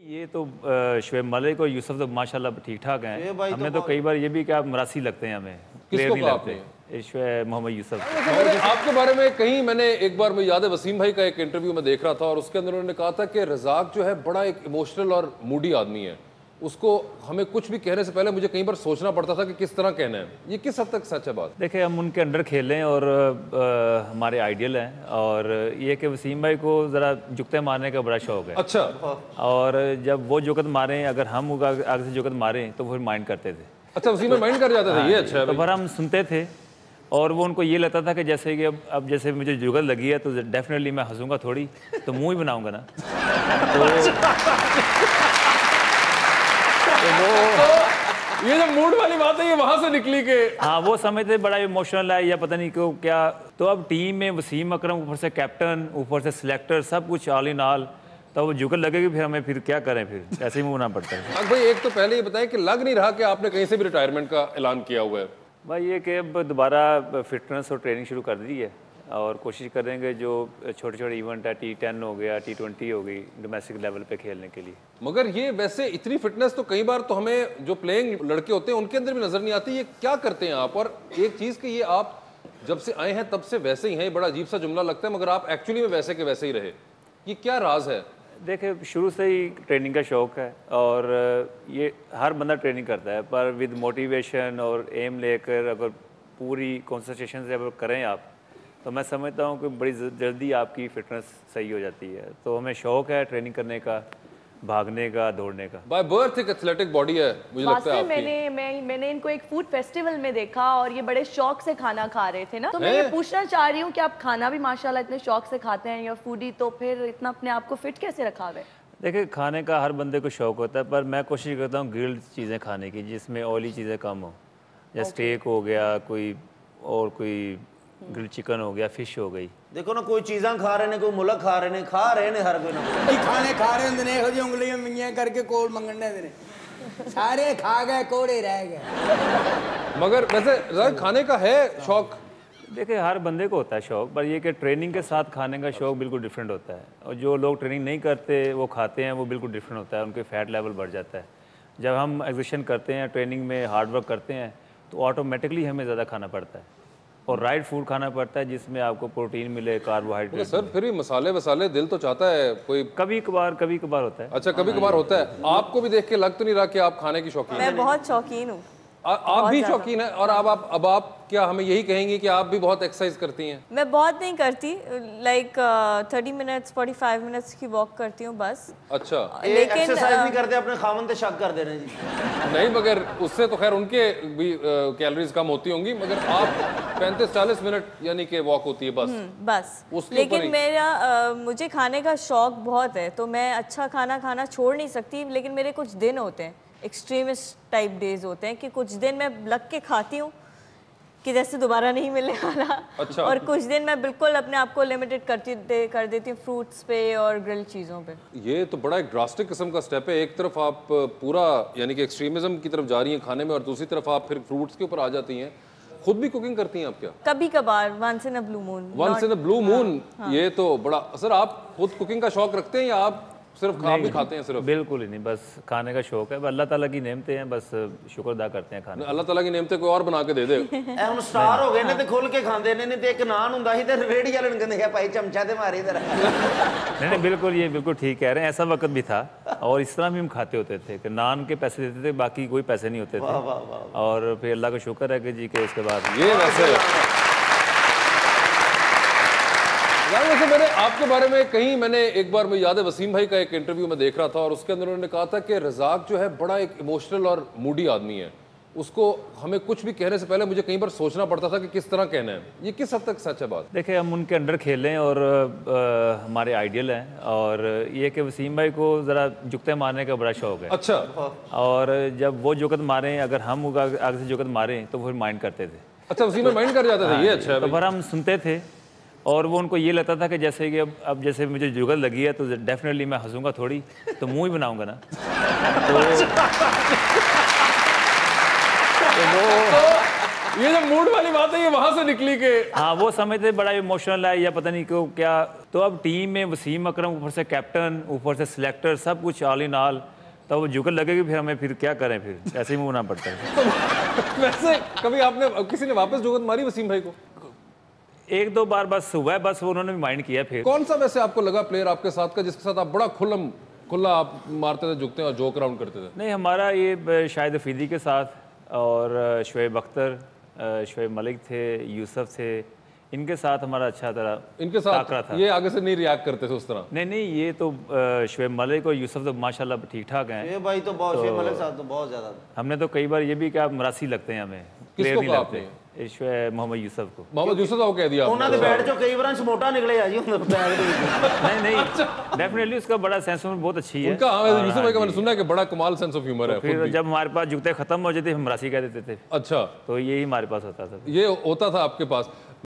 ये तो शुएब मलिक और यूसुफ तो माशाल्लाह ठीक ठाक हैं। हमें तो कई बार ये भी क्या मरासी लगते हैं, हमें क्लियर नहीं लगते। शुएब मोहम्मद यूसुफ आपके बारे में कहीं मैंने एक बार मुझे याद है वसीम भाई का एक इंटरव्यू में देख रहा था और उसके अंदर उन्होंने कहा था कि रज़ाक जो है बड़ा एक इमोशनल और मूडी आदमी है, उसको हमें कुछ भी कहने से पहले मुझे कई बार सोचना पड़ता था कि किस तरह कहना है। ये किस हद तक सच है बात? देखिए, हम उनके अंडर खेलें और हमारे आइडियल हैं, और ये कि वसीम भाई को ज़रा जुकते मारने का बड़ा शौक है। अच्छा। और जब वो जुकत मारें, अगर हम आगे से जुकत मारें तो फिर माइंड करते थे। अच्छा, वसीम भाई माइंड कर जाते थे। ये अच्छा है। तो फिर हम सुनते थे और वो उनको ये लगता था कि जैसे कि अब जैसे मुझे जुगत लगी है तो डेफिनेटली मैं हंसूंगा थोड़ी, तो मुंह ही बनाऊंगा ना। तो ये जो मूड वाली बात है ये वहां से निकली के हाँ, वो समझते बड़ा इमोशनल है या पता नहीं क्यों क्या। तो अब टीम में वसीम अकरम ऊपर से कैप्टन, ऊपर से सिलेक्टर, सब कुछ ऑल इन ऑल, तो वो जुगत लगेगी, फिर हमें फिर क्या करें, फिर ऐसे ही मुँह होना पड़ता है। भाई एक तो पहले ये बताएं कि लग नहीं रहा कि आपने कहीं से भी रिटायरमेंट का ऐलान किया हुआ है। भाई ये कि अब दोबारा फिटनेस और ट्रेनिंग शुरू कर दी है और कोशिश करेंगे जो छोटे छोटे इवेंट है, T10 हो गया, T20 हो गई, डोमेस्टिक लेवल पे खेलने के लिए। मगर ये वैसे इतनी फिटनेस तो कई बार तो हमें जो प्लेइंग लड़के होते हैं उनके अंदर भी नजर नहीं आती। ये क्या करते हैं आप? और एक चीज कि ये आप जब से आए हैं तब से वैसे ही हैं, ये बड़ा अजीब सा जुमला लगता है, मगर आप एक्चुअली में वैसे के वैसे ही रहे। ये क्या राज है? देखिए, शुरू से ही ट्रेनिंग का शौक़ है और ये हर बंदा ट्रेनिंग करता है, पर विद मोटिवेशन और एम लेकर अगर पूरी कॉन्सेंट्रेशन से अगर करें आप, तो मैं समझता हूँ कि बड़ी जल्दी आपकी फ़िटनेस सही हो जाती है। तो हमें शौक़ है ट्रेनिंग करने का, भागने का, दौड़ने का। बाय बर्थ एक एथलेटिक बॉडी है, मुझे लगता है आपकी। मैंने इनको एक फूड फेस्टिवल में देखा और ये बड़े शौक से खाना खा रहे थे ना, तो मैं ये पूछना चाह रही हूँ कि आप खाना भी माशाल्लाह इतने शौक से खाते हैं या फूडी, तो फिर इतना अपने आप को फिट कैसे रखा हुआ है? देखिए, खाने का हर बंदे को शौक़ होता है, पर मैं कोशिश करता हूँ ग्रिल्ड चीज़ें खाने की, जिसमें ऑयली चीज़ें कम हो, जैसे स्टेक हो गया, कोई ग्रिल चिकन हो गया, फिश हो गई। देखो ना, कोई चीज़ां खा रहे ने, कोई मुल्क खा रहे ने हर कोई ना कोई खाने खा रहे होंगे ने, ਇਹੋ ਜਿਹੀ ਉਂਗਲੀਆਂ ਮਿੰਗੀਆਂ करके कोल मंगने ने, सारे खा गए, कोड़े रह गए। मगर वैसे खाने का है शौक? देखिए, हर बंदे को होता है शौक, पर ये कि ट्रेनिंग के साथ खाने का शौक बिल्कुल डिफरेंट होता है, और जो लोग ट्रेनिंग नहीं करते वो खाते हैं, वो बिल्कुल डिफरेंट होता है, उनके फैट लेवल बढ़ जाता है। जब हम एग्जिबिशन करते हैं, ट्रेनिंग में हार्ड वर्क करते हैं, तो ऑटोमेटिकली हमें ज़्यादा खाना पड़ता है और राइट फूड खाना पड़ता है, जिसमें आपको प्रोटीन मिले, कार्बोहाइड्रेट। सर फिर भी मसाले वसाले दिल तो चाहता है कोई, कभी कभार होता है। अच्छा, कभी कभार होता है। आपको भी देख के लग तो नहीं रहा कि आप खाने की शौकीन? मैं बहुत शौकीन हूँ। आप भी शौकीन है? और अब आप क्या हमें यही कहेंगे कि आप भी बहुत एक्सरसाइज करती हैं? मैं बहुत नहीं करती, लाइक 30 मिनट्स 45 मिनट्स की वॉक करती हूँ बस। अच्छा, लेकिन एक्सरसाइज नहीं करते, अपने खामन पे शक कर दे रहे हैं जी। नहीं, मगर उससे तो खैर उनके भी कैलोरीज कम होती होंगी, मगर आप 35-40 मिनट यानी कि वॉक होती है बस। लेकिन मुझे खाने का शौक बहुत है, तो मैं अच्छा खाना खाना छोड़ नहीं सकती, लेकिन मेरे कुछ दिन होते हैं, एक्सट्रीमिस्ट टाइप डेज होते हैं कि कुछ दिन मैं लग के खाती हूँ कि जैसे दोबारा नहीं मिलने वाला। अच्छा। और कुछ दिन मैं बिल्कुल अपने आप को लिमिटेड कर देती हूँ फ्रूट्स पे और ग्रिल चीज़ों पे। ये तो बड़ा एक ड्रास्टिक किस्म का स्टेप है। एक तरफ आप पूरा यानी कि एक्सट्रीमिज्म की तरफ जा रही हैं खाने में, और दूसरी तरफ आप फिर फ्रूट्स के ऊपर आ जाती हैं। खुद भी कुकिंग करती हैं आप क्या? कभी कभार, once in a blue moon. Once in a blue moon. ये तो बड़ा। सर, आप खुद कुकिंग का शौक रखते हैं या आप सिर्फ खा भी खाते हैं? सिर्फ बिल्कुल ही नहीं, बस खाने का शौक है। अल्लाह ताला की नेमतें हैं, बस शुक्र अदा करते हैं खाने। अल्लाह ताला की नेमतें कोई और बना के दे दे। हम स्टार हो गए ने, ते खुल के खांदे ने, ते एक नान हुंदा सी ते रेड़ी वाले ने कहंदे भाई चमचा ते मारी इधर। नहीं, बिल्कुल, ये बिल्कुल ठीक कह रहे हैं। ऐसा वक्त भी था और इस तरह भी हम खाते होते थे कि नान के पैसे देते थे, बाकी कोई पैसे नहीं होते थे। और फिर अल्लाह का शुक्र है कि जी के उसके बाद ये वैसे मैंने आपके बारे में कहीं मैंने एक बार मुझे याद है वसीम भाई का एक इंटरव्यू में देख रहा था और उसके अंदर उन्होंने कहा था कि रज़ाक जो है बड़ा एक इमोशनल और मूडी आदमी है, उसको हमें कुछ भी कहने से पहले मुझे कई बार सोचना पड़ता था कि किस तरह कहना है। ये किस हद तक सच है बात? देखिए, हम उनके अंडर खेलें और हमारे आइडियल हैं, और ये कि वसीम भाई को ज़रा जुकते मारने का बड़ा शौक है। अच्छा। और जब वो जुकत मारें, अगर हम आगे से जुकत मारें तो फिर माइंड करते थे। अच्छा, वसीम भाई माइंड कर जाते थे। ये अच्छा है। तो फिर हम सुनते थे और वो उनको ये लगता था कि जैसे कि अब जैसे मुझे जुगत लगी है तो डेफिनेटली मैं हंसूंगा थोड़ी, तो मुंह ही बनाऊंगा ना। ये जो मूड वाली बात है ये वहां से निकली के हाँ, वो समझते बड़ा इमोशनल है या पता नहीं क्यों क्या। तो अब टीम में वसीम अकरम ऊपर से कैप्टन, ऊपर से सिलेक्टर, सब कुछ ऑल इन ऑल, तो वो जुगल लगेगी, फिर हमें फिर क्या करें, फिर ऐसे ही होना पड़ता है। वैसे कभी आपने किसी ने वापस जुगत मारी वसीम भाई को? एक दो बार बस हुआ है, बस वो उन्होंने भी माइंड किया। फिर कौन सा वैसे आपको लगा प्लेयर आपके साथ का जिसके साथ आप बड़ा खुला आप मारते थे, झुकते और जोक राउंड करते थे? नहीं, हमारा ये शाहिद अफरीदी के साथ और शुएब अख्तर, शुएब मलिक थे, यूसुफ थे, इनके साथ हमारा अच्छा तरह इनके साथ था। ये आगे से नहीं रिएक्ट करते थे उस तरह? नहीं, ये तो शुएब मलिक और यूसुफ तो माशाल्लाह ठीक ठाक हैं। ये भाई तो बहुत शुएब मलिक साहब तो बहुत ज्यादा। हमने तो कई बार ये भी कहा मरासी लगते हैं हमें, किसको नहीं कहा लगते। मोहम्मद यूसुफ को। मोहम्मद यूसुफ को कह दिया उन्होंने बैठ जो कई बार मोटा निकले आ जी बैग नहीं, डेफिनेटली उसका बड़ा सेंस ऑफ बहुत अच्छी है उनका। हाँ, यूसुफ भाई का मैंने सुना है कि बड़ा कमाल सेंस ऑफ ह्यूमर है। फिर जब हमारे पास जुगते खत्म हो जाते हम मरासी कह देते थे। अच्छा, तो यही हमारे पास होता था। ये होता था आपके पास।